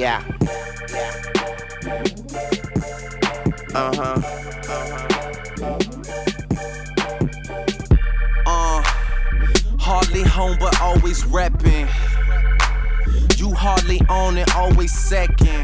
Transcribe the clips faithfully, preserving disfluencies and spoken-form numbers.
Yeah. Uh-huh. Uh, hardly home but always reppin'. You hardly on it, always second.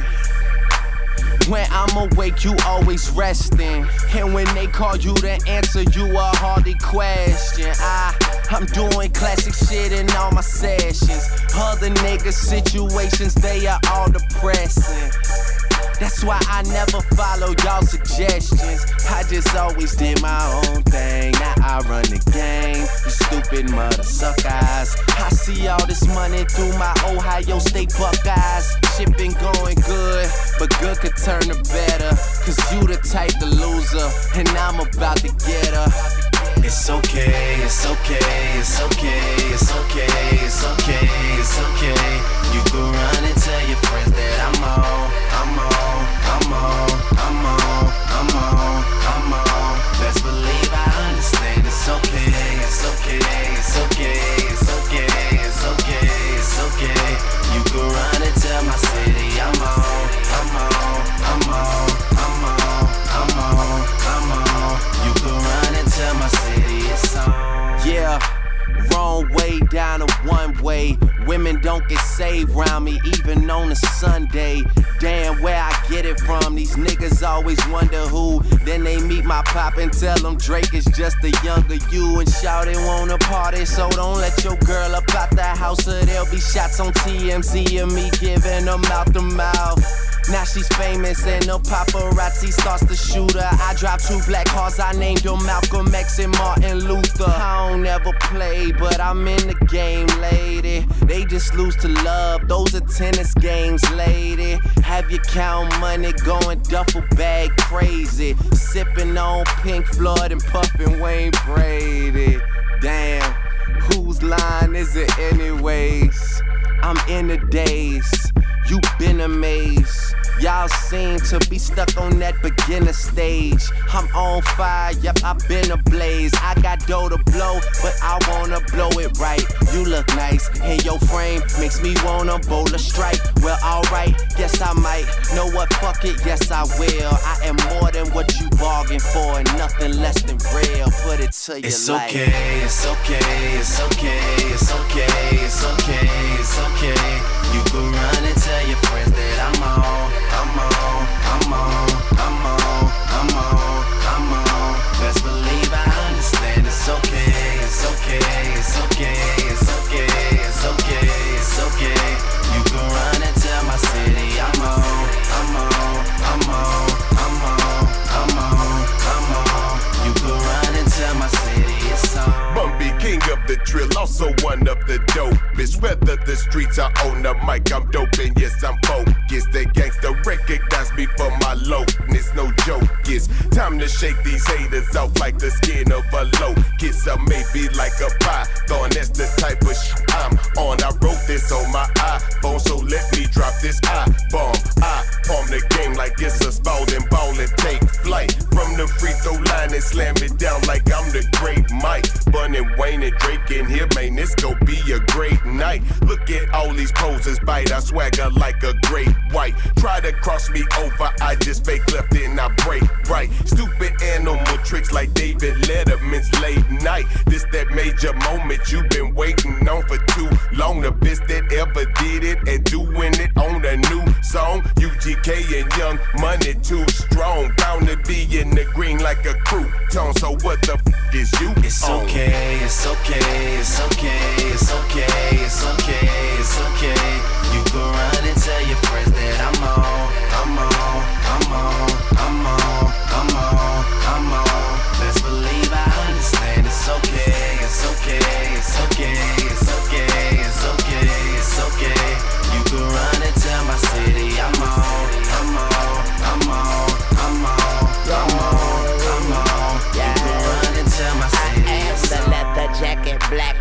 When I'm awake, you always resting. And when they call you to answer, you a hardly question. I, I'm doing classic shit in all my sessions. Other niggas' situations, they are all depressing. That's why I never follow y'all suggestions. I just always did my own thing. Now I run the game. You stupid mother suckers. I see all this money through my Ohio State Buckeyes. Shit been going good, but good could turn to better. Cause you the type to loser, and I'm about to get her. It's okay, it's okay, it's okay, it's okay, it's okay, it's okay. You can run and tell your friends that I'm on, I'm on, I'm on, I'm on, I'm on, I'm on. Best believe I understand. It's okay, it's okay, it's okay, it's okay, it's okay, it's okay. You can run and tell my city I'm on, I'm on, I'm on, I'm on, I'm on, I'm on. You can run and tell my city it's on. Yeah, wrong way down a one way. Women don't get saved round me even on a Sunday. Damn, where I get it from. These niggas always wonder who. Then they meet my pop and tell them Drake is just a younger you. And shout it wanna party, so don't let your girl up out the house or there'll be shots on T M Z of me giving them mouth to mouth. Now she's famous and the paparazzi starts to shoot her. I dropped two black cars, I named them Malcolm X and Martin Luther. I don't ever play, but I'm in the game, lady. They just lose to love, those are tennis games, lady. Have you count money, going duffel bag crazy. Sipping on Pink Floyd and puffin' Wayne Brady. Damn, whose line is it anyways? I'm in the daze, you been amazed. Y'all seem to be stuck on that beginner stage. I'm on fire, yep, I've been ablaze. I got dough to blow, but I wanna blow it right. You look nice, and your frame makes me wanna bowl a strike. Well, alright, guess I might. Know what, fuck it, yes I will. I am more than what you bargained for, and nothing less than real. Put it to your It's life. okay, it's okay, it's okay, it's okay, it's okay, it's okay. You can run and tell your friends that I'm on, I'm on, I'm on, I'm on, I'm on, I'm on. Best believe I understand. It's okay, it's okay, it's okay, it's okay, it's okay, it's okay. You can run and tell my city I'm on, I'm on, I'm on, I'm on, I'm on, I'm on. You can run and tell my city it's on. Bumby, king of the drill, also one of the dopest. Whether the streets are on the mic, I'm dope and yes, I'm focused. The gangster recognize me for my lowness, no joke. It's time to shake these haters off like the skin of a locust. Or maybe like a python, that's the type of shit I'm on. I wrote this on my iPhone, so let me drop this I-bomb. I palm the game like it's a Spalding ball and take flight. From the free throw line and slam it down like I'm the great Mike. Bun and Wayne and Drake in here, man, this gon' be a great night. Look at all these poses bite, I swagger like a great white. Try to cross me over, I just fake left and I break right. Stupid animal tricks like David Letterman's late night. This that major moment you've been waiting on for too long. The best that ever did it and doing it on a new song. U G K and Young Money too strong. Bound to be in the green like a crouton. So what the f is you It's on? okay, it's okay, it's okay, it's okay, it's okay, it's okay. You can run and tell your friends that I'm on, I'm on, I'm on, I'm on, I'm on, I'm on. Best believe I understand. It's okay, it's okay, it's okay, it's okay, it's okay, it's okay. You can run and tell my city I'm on, I'm on, I'm on, I'm on, I'm on, I'm on. You can run and tell my city I am it's the on. leather jacket, black glasses.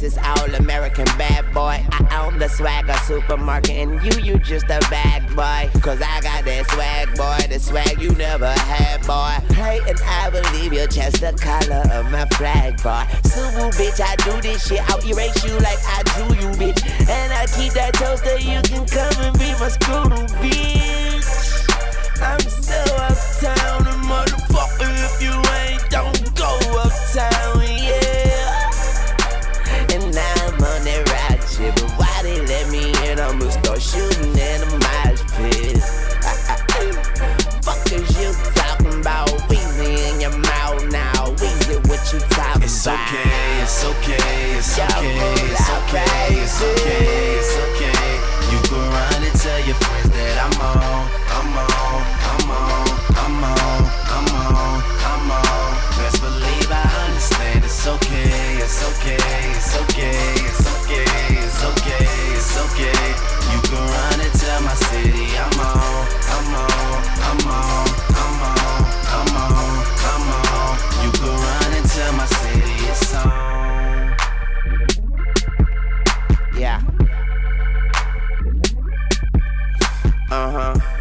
Texas all-American bad boy. I own the Swagger supermarket and you, you just a bag boy. Cause I got that swag, boy, the swag you never had, boy. Hey, and I believe you're just the color of my flag, boy. Subu, bitch, I do this shit. I'll erase you like I drew you, bitch. And I keep that toaster, you can come and be my screw, bitch. I'm so uptown, and motherfucker, if you ain't, don't go uptown, yeah. And now I'm on that ride shit, but why they let me in? I'ma start shooting in the mosh pit. Fuck is you talking about? Weezy in your mouth now. Weezy, what you talking It's about? okay, it's okay, it's okay, it's okay, it's okay, it's okay. You can run and tell your friends that I'm on, I'm on, I'm on, I'm on, I'm on, I'm on. Best believe I understand. It's okay, it's okay, it's okay, it's okay, it's okay, it's okay. You can run and tell my city I'm on, I'm on, I'm on, I'm on, I'm on, I'm on. You can run and tell my city it's on. Yeah. Uh-huh.